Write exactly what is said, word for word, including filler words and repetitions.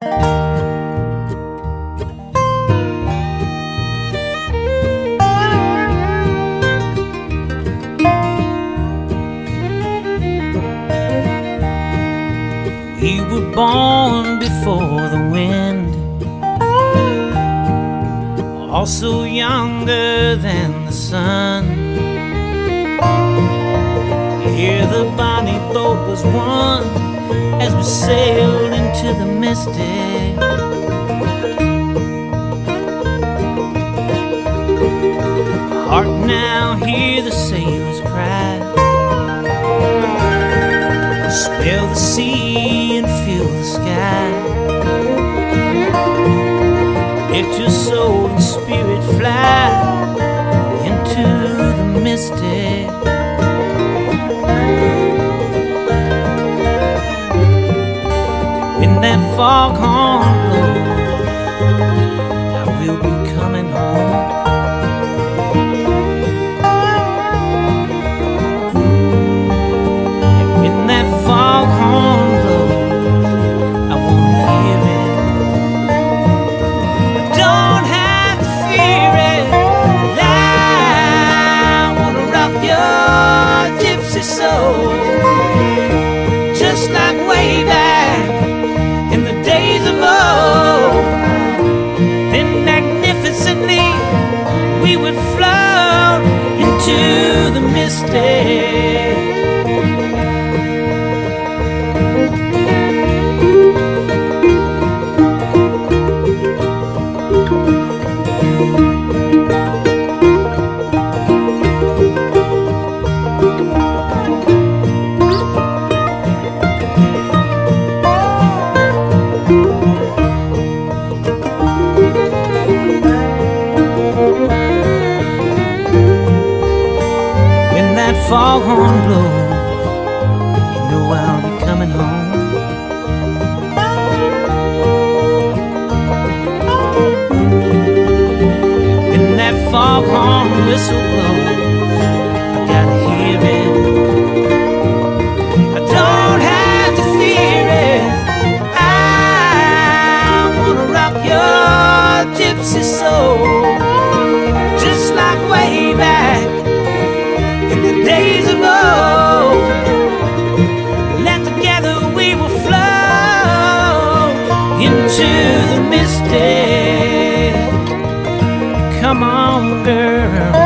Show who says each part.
Speaker 1: We were born before the wind, also younger than the sun. Here the bonnie boat was won as we sailed into the mystic. Hark now, hear the sailors cry, smell the sea and feel the sky. Let your soul and spirit fly into the mystic. When that foghorn blows, I will be coming home. And when that foghorn blows, I wanna hear it. I don't have to fear it. I wanna rock your gypsy soul, just like way back in the days of old. Then magnificently we would float into the mystic. Foghorn blows, you know I'll be coming home. When that foghorn whistle blows, I gotta hear it. I don't have to fear it. I wanna rock your gypsy soul, just like way back in the days of old. And together we will float into the mystic. Come on, girl.